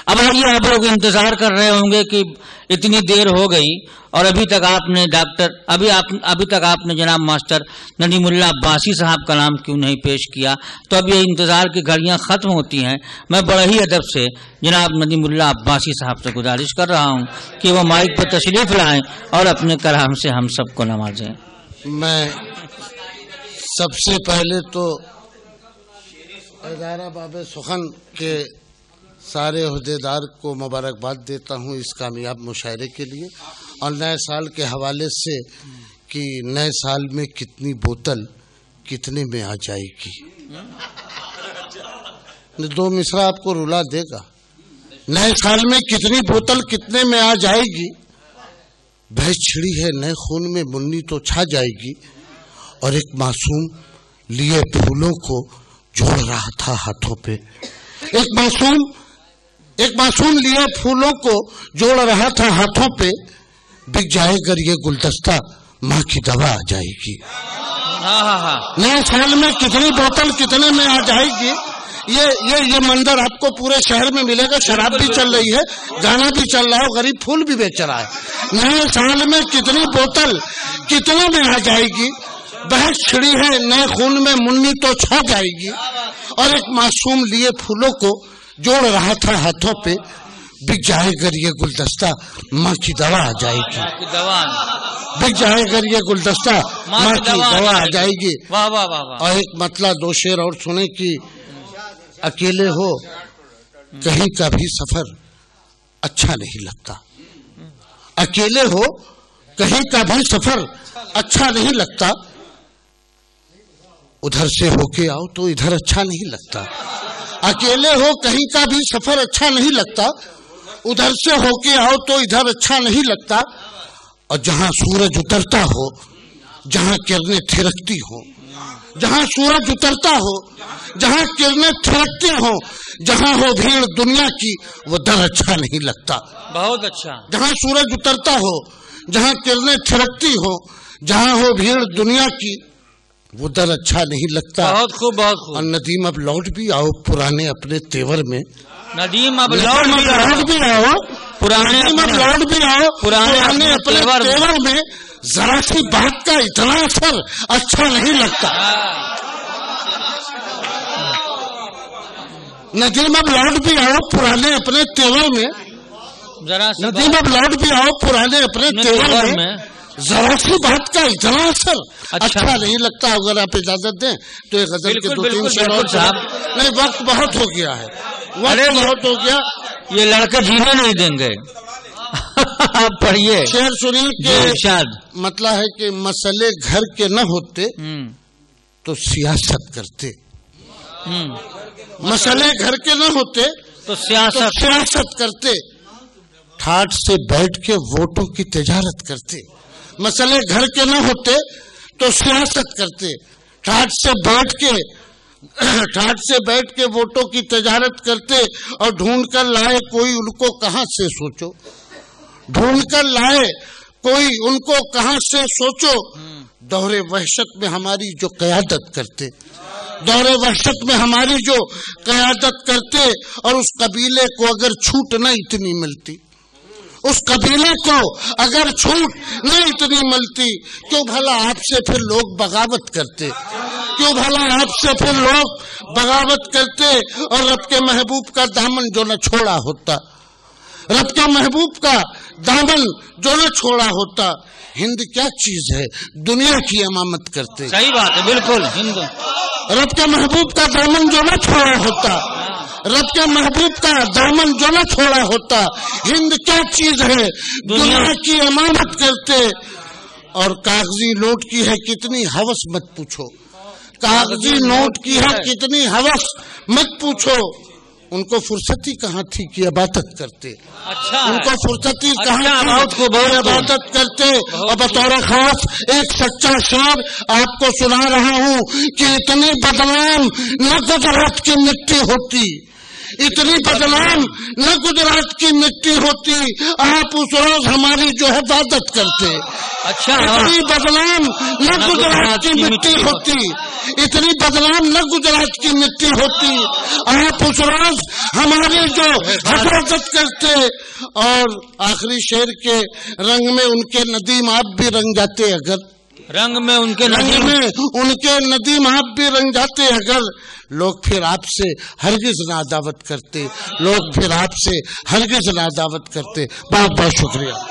अब आइए, आप लोग इंतजार कर रहे होंगे कि इतनी देर हो गई और अभी तक आपने जनाब मास्टर नदीमुल्लाह अब्बासी साहब का नाम क्यों नहीं पेश किया। तो अब ये इंतजार की घड़ियां खत्म होती हैं। मैं बड़े ही अदब से जनाब नदीमुल्लाह अब्बासी साहब से गुजारिश कर रहा हूं कि वो माइक पर तशरीफ लाएं और अपने कलाम से हम सबको नवाजें। मैं सबसे पहले तो इदारा बाब सुखन के सारे ओहदेदार को मुबारकबाद देता हूँ इस कामयाब मुशायरे के लिए, और नए साल के हवाले से कि नए साल में कितनी बोतल कितने में आ जाएगी। 2 मिसरा आपको रुला देगा। नए साल में कितनी बोतल कितने में आ जाएगी, भैंस छिड़ी है नए खून में मुन्नी तो छा जाएगी, और एक मासूम लिए फूलों को जोड़ रहा था हाथों पे। एक मासूम लिए फूलों को जोड़ रहा था हाथों पे, बिक जाए अगर ये गुलदस्ता माँ की दवा आ जाएगी। नए साल में कितनी बोतल कितने में आ जाएगी, ये मंजर आपको पूरे शहर में मिलेगा। शराब भी चल रही है, गाना भी चल रहा है, गरीब फूल भी बेच रहा है। नए साल में कितनी बोतल कितने में आ जाएगी, बहस छिड़ी है नए खून में मुन्नी तो छा जाएगी, और एक मासूम लिए फूलों को जोड़ रहा था हाथों पे, बिक जाए अगर ये गुलदस्ता माँ की दवा आ जाएगी। बिक जाए अगर ये गुलदस्ता माँ की दवा आ जाएगी। वाह वाह वाह वाह। और एक मतला 2 शेर और सुने कि अकेले हो कहीं का भी सफर अच्छा नहीं लगता। अकेले हो कहीं का भी सफर अच्छा नहीं लगता, उधर से होके आओ तो इधर अच्छा नहीं लगता। अकेले हो कहीं का भी सफर अच्छा नहीं लगता, उधर से होके आओ तो इधर अच्छा नहीं लगता। और जहां सूरज उतरता हो, जहां किरणें थिरकती हो, जहां सूरज उतरता हो, जहां किरणें थिरकती हो, जहां हो भीड़ दुनिया की वो दर अच्छा नहीं लगता। बहुत अच्छा। जहां सूरज उतरता हो, जहां किरणें थिरकती हो, जहां हो भीड़ दुनिया की वो दर अच्छा नहीं लगता। बहुत खूब बहुत खूब। और नदीम अब लौट भी आओ पुराने अपने तेवर में। नदीम अब लौट भी आओ पुराने अपने तेवर में। जरा सी बात का इतना असर अच्छा नहीं लगता। नदीम अब लौट भी आओ पुराने अपने तेवर में। नदीम अब लौट भी आओ पुराने अपने तेवर में। जरा सी बात का इतना असर अच्छा नहीं लगता। अगर आप इजाजत दें तो एक गजल के 2-3 शेर और साहब। नहीं, वक्त बहुत हो गया है, वक्त बहुत हो गया। ये लड़के जीने नहीं देंगे। आप पढ़िए शेर सुनिए के मतलब है कि मसले घर के न होते तो सियासत करते। मसले घर के न होते तो सियासत करते। ठाठ से बैठ के वोटों की तिजारत करते। मसले घर के न होते तो सियासत करते। ठाठ से बैठ के वोटों की तिजारत करते, और ढूंढ कर लाए कोई उनको कहां से सोचो। ढूंढ कर लाए कोई उनको कहां से सोचो। दौरे वहशत में हमारी जो क़यादत करते, दौरे वहशत में हमारी जो क़यादत करते, और उस कबीले को अगर छूट न इतनी मिलती, उस कबीले को अगर छूट न इतनी मिलती, क्यों भला आपसे फिर लोग बगावत करते। क्यों भला आपसे फिर लोग बगावत करते। और रब के महबूब का दामन जो न छोड़ा होता, रब के महबूब का दामन जो न छोड़ा होता। हिंद क्या चीज है दुनिया की इमामत करते। सही बात है, बिल्कुल। हिंद रब के महबूब का दामन जो न छोड़ा होता, रब के महबूब का दामन जो न छोड़ा होता। हिंद क्या चीज है दुनिया की इमामत करते। और कागजी नोट की है कितनी हवस मत पूछो। कागजी नोट की है कितनी हवस मत पूछो। उनको फुर्सती कहाँ थी कि इबादत करते। अच्छा, उनको फुर्सती कहाँ थी वो इबादत करते। और बतौर खास एक सच्चा शेर आपको सुना रहा हूँ कि इतनी बदनाम न गुजरात की मिट्टी होती, इतनी बदनाम न गुजरात की मिट्टी होती, आप उस रोज हमारी जो हिफाजत करते। अच्छा, इतनी बदनाम न गुजरात की मिट्टी होती, इतनी बदनाम न गुजरात की मिट्टी होती, आप उस रोज हमारी जो हिफाजत करते। और आखिरी शेर के रंग में उनके नदीम आप भी रंग जाते, अगर रंग में उनके नदीम आप भी रंग जाते, अगर लोग फिर आपसे हरगिज ना दावत करते, लोग फिर आपसे हरगिज ना दावत करते। बहुत बहुत शुक्रिया।